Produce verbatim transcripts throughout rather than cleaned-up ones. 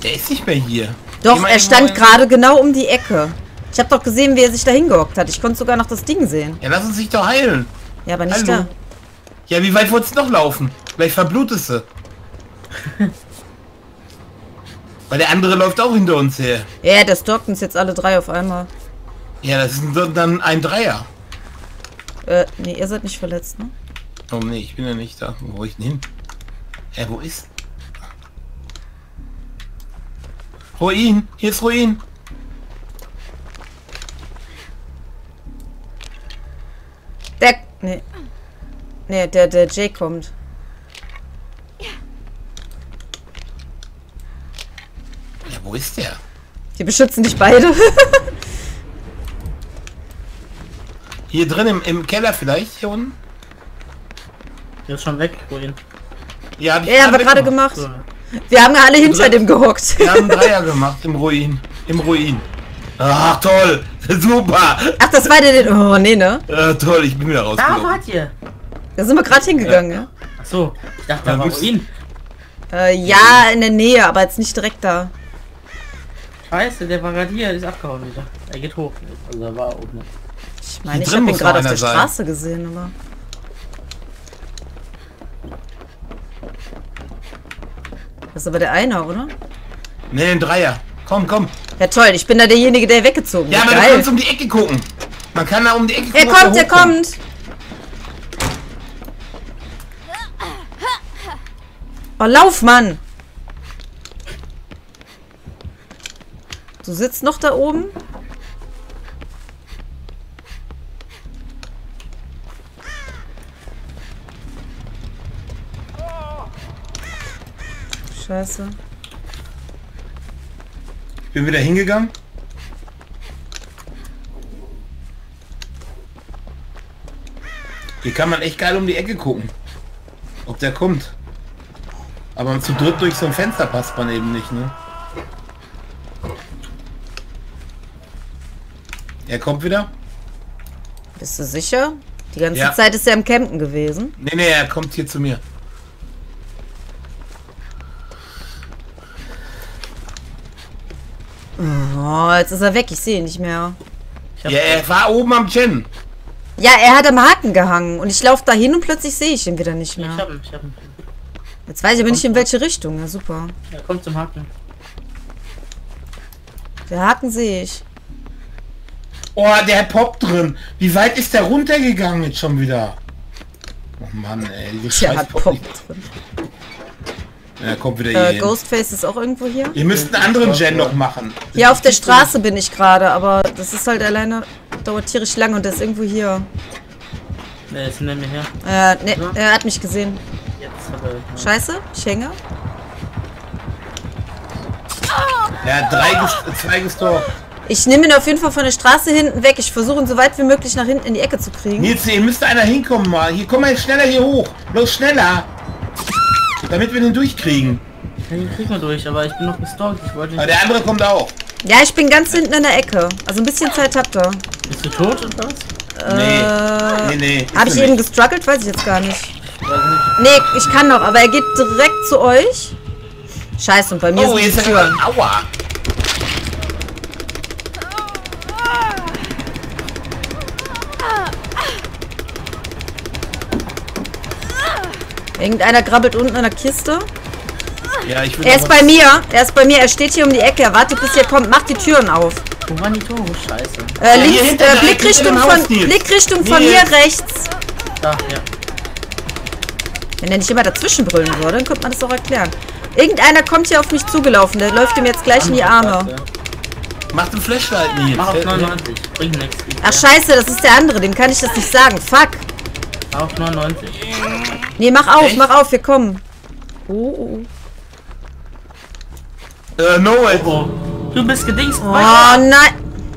Der ist nicht mehr hier. Doch, Geh mal er irgendwo stand hin. gerade genau um die Ecke. Ich habe doch gesehen, wie er sich da hingehockt hat. Ich konnte sogar noch das Ding sehen. Ja, lass uns dich doch heilen. Ja, aber nicht Hallo. da. Ja, wie weit wolltest du noch laufen? Vielleicht verblutest du. Weil der andere läuft auch hinter uns her. Ja, der stalkt uns jetzt alle drei auf einmal. Ja, das ist dann ein Dreier. Äh, nee, ihr seid nicht verletzt, ne? Oh nee, ich bin ja nicht da. Wo hol ich denn hin? Äh, wo ist? Ruin, hier ist Ruin. Der, nee. Nee, der, der Jay kommt. Ja, wo ist der? Die beschützen dich beide. Hier drin im, im Keller vielleicht, hier unten? Der ist schon weg, wohin? Ja, hab ich Ja, haben wir gerade gerade weggemacht. gemacht. Wir haben ja alle hinter dem gehockt. Wir haben einen Dreier gemacht im Ruin. Im Ruin. Ach toll, super. Ach, das war der, den... Oh, nee, ne? Äh, toll, ich bin wieder Da rausgekommen. wart ihr! Da sind wir gerade hingegangen, ja? Achso, ich dachte, da Ja, war bist- Ruin. Äh, ja, in der Nähe, aber jetzt nicht direkt da. Scheiße, der war gerade hier, der ist abgehauen wieder. Er geht hoch. Also er war oben. Ich meine, Hier ich drin habe ihn muss gerade noch auf der einer sein. Straße gesehen, aber... Das ist aber der Einer, oder? Nee, ein Dreier. Komm, komm. Ja toll, ich bin da derjenige, der weggezogen Ja, wird. aber du Geil. kannst um die Ecke gucken. Man kann da um die Ecke gucken. Er ob kommt, er hochkommt. kommt! Oh, lauf, Mann! Du sitzt noch da oben? Scheiße. Ich bin wieder hingegangen. Hier kann man echt geil um die Ecke gucken. Ob der kommt. Aber zu dritt durch so ein Fenster passt man eben nicht, ne? Er kommt wieder? Bist du sicher? Die ganze Ja. Zeit ist er im Campen gewesen. Nee, nee, er kommt hier zu mir. Oh, jetzt ist er weg. Ich sehe ihn nicht mehr. Ich hab Ja, er war oben am Chen. Ja, er hat am Haken gehangen. Und ich laufe da hin und plötzlich sehe ich ihn wieder nicht Ich mehr. hab ihn, ich hab ihn. Jetzt weiß ich aber nicht, in welche Richtung. Ja, super. Er kommt zum Haken. Der Haken sehe ich. Oh, der hat Pop drin. Wie weit ist der runtergegangen jetzt schon wieder? Oh Mann, ey. Diese Der scheiß hat Pop Pop nicht- drin. Ja, kommt wieder Äh, hier hin. Ghostface ist auch irgendwo hier. Ihr müsst einen anderen Gen noch machen. Hier auf der Straße bin ich gerade, aber das ist halt alleine, dauert tierisch lang und der ist irgendwo hier. Der ist hinter mir her. Äh, ne, er hat mich gesehen. Jetzt hat er. Scheiße, ich hänge. Er hat drei, ges zwei gestorben. Ich nehme ihn auf jeden Fall von der Straße hinten weg. Ich versuche ihn so weit wie möglich nach hinten in die Ecke zu kriegen. Nils, hier müsste einer hinkommen mal. Hier, komm mal jetzt schneller hier hoch. Los, schneller. Damit wir den durchkriegen. Ja, den kriegen wir durch, aber ich bin noch gestalkt. Ich wollte Aber nicht. der andere kommt auch. Ja, ich bin ganz hinten in der Ecke. Also ein bisschen Zeit habt ihr. Bist du tot oder was? Nee. Äh, Nee, nee. Habe ist ich er eben nicht. gestruggelt? Weiß ich jetzt gar nicht. Ich weiß nicht. Nee, ich kann noch, aber er geht direkt zu euch. Scheiße, und bei mir Oh, sind jetzt die ist er. Türen. Aua. Irgendeiner krabbelt unten an der Kiste. Ja, ich will Er noch ist was- bei mir. Er ist bei mir. Er steht hier um die Ecke. Er wartet, bis ihr kommt. Macht die Türen auf. Wo waren die Tore? Scheiße. Äh, hier links, hinter äh, der- Blickrichtung hinter dem von, Haus, Nils. Blickrichtung von Nils. mir rechts. Da, ja. Wenn er nicht immer dazwischen brüllen würde, dann könnte man das auch erklären. Irgendeiner kommt hier auf mich zugelaufen. Der läuft ihm jetzt gleich in die Arme. Mach den Flashlight, Nils. Mach auf Äh, neunundneunzig. Bringt nichts. Ach scheiße, das ist der andere. Dem kann ich das nicht sagen. Fuck. Mach auf neunundneunzig. Nee, mach auf, Echt? mach auf. Wir kommen. Oh, oh, Äh, no way. Oh. Du bist gedingst. oh. Oh nein.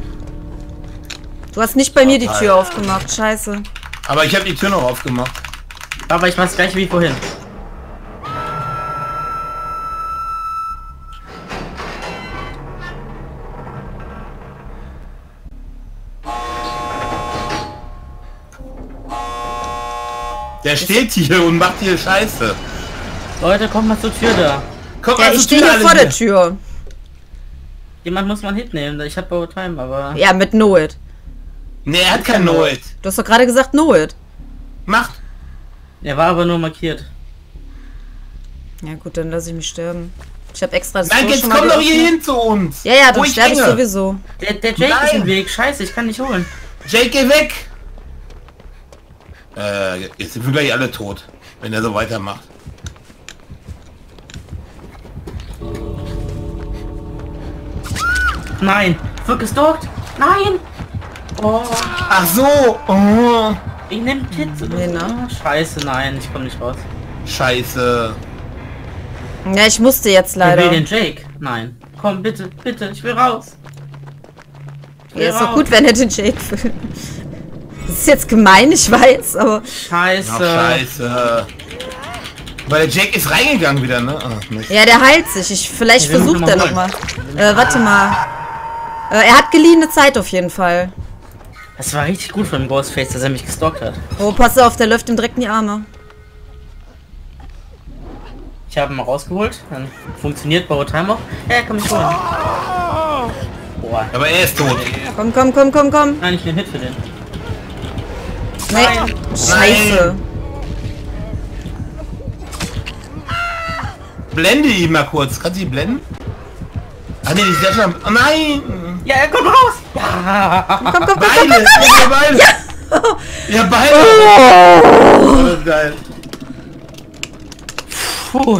Du hast nicht bei mir die Tür aufgemacht. Scheiße. Aber ich habe die Tür noch aufgemacht. Aber ich mach's gleich wie vorhin. Der steht hier und macht hier Scheiße. Leute, kommt mal zur Tür da. Guck Ja, mal, ich so stehe Tür hier alle vor der Tür. Jemand muss mal einen Hit nehmen. Ich hab Borrow Time, aber... Ja, mit Know It. Nee, er hat kein Know It. Du hast doch gerade gesagt Know It. Macht. Er war aber nur markiert. Ja gut, dann lasse ich mich sterben. Ich habe extra das Nein, Tor jetzt schon mal komm doch geöffnet. hier hin zu uns. Ja, ja, Wo dann sterbe ich hänge. sowieso. Der, der Jake Nein. ist im Weg. Scheiße, ich kann nicht holen. Jake, geh weg. Äh, jetzt sind wir gleich alle tot, wenn er so weitermacht. Nein. Wird gestalkt. Nein. Oh. Ach so. Oh. Ich nehm Kids oder Nee, so. ne? Scheiße, nein. Ich komme nicht raus. Scheiße. Ja, ich musste jetzt Ich leider. will den Jake. Nein. Komm, bitte, bitte. Ich will raus. Ich will Ja, ist doch raus. gut, wenn er den Jake will. Das ist jetzt gemein, ich weiß, aber... Scheiße. Ach, scheiße. Weil der Jake ist reingegangen wieder, ne? Ach, Mist. Ja, der heilt sich. Ich, vielleicht Ja, wir müssen versucht er mal nochmal. Äh, warte mal. Äh, er hat geliehene Zeit auf jeden Fall. Das war richtig gut von dem Ghostface, dass er mich gestalkt hat. Oh, pass auf, der läuft ihm direkt in die Arme. Ich habe ihn mal rausgeholt. Dann funktioniert Borrow Time auch. Ja, komm ich holen. Boah. Aber er ist tot. Komm, komm, komm, komm, komm. Nein, ich nehme Hit für den. Nee. Nein. Scheiße. Blende ihn mal kurz. Kannst du ihn blenden? Ah nee, die ist ja schon... Oh nein! Ja, er kommt raus! Ja! Komm, komm, komm, komm, Beide! komm, komm. Ja, beide! Ja, beide! Oh. Oh, das ist geil. Puh.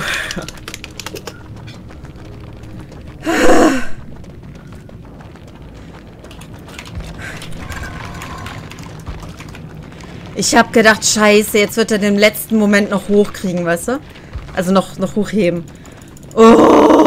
Ich hab gedacht, scheiße, jetzt wird er den letzten Moment noch hochkriegen, weißt du? Also noch, noch hochheben. Oh.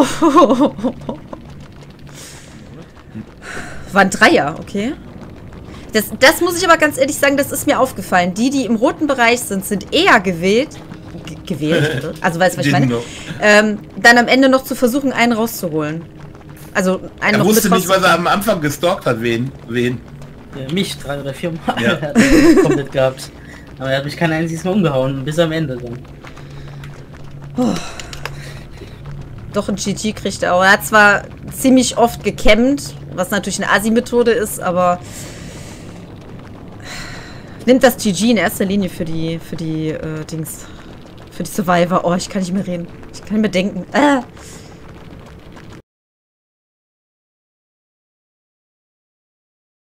War ein Dreier, okay. Das, das muss ich aber ganz ehrlich sagen, das ist mir aufgefallen. Die, die im roten Bereich sind, sind eher gewählt. G gewählt, also weißt du, was ich meine? Ähm, dann am Ende noch zu versuchen, einen rauszuholen. Also einen Er noch wusste mit nicht, was er am Anfang gestalkt hat, wen. wen. Ja, mich drei oder vier Mal Ja. hat er komplett gehabt. Aber er hat mich kein einziges Mal umgehauen, bis am Ende dann. Doch ein G G kriegt er auch. Er hat zwar ziemlich oft gecammt, was natürlich eine Assi-Methode ist, aber nimmt das G G in erster Linie für die, für die äh, Dings, für die Survivor. Oh, ich kann nicht mehr reden. Ich kann nicht mehr denken. Äh.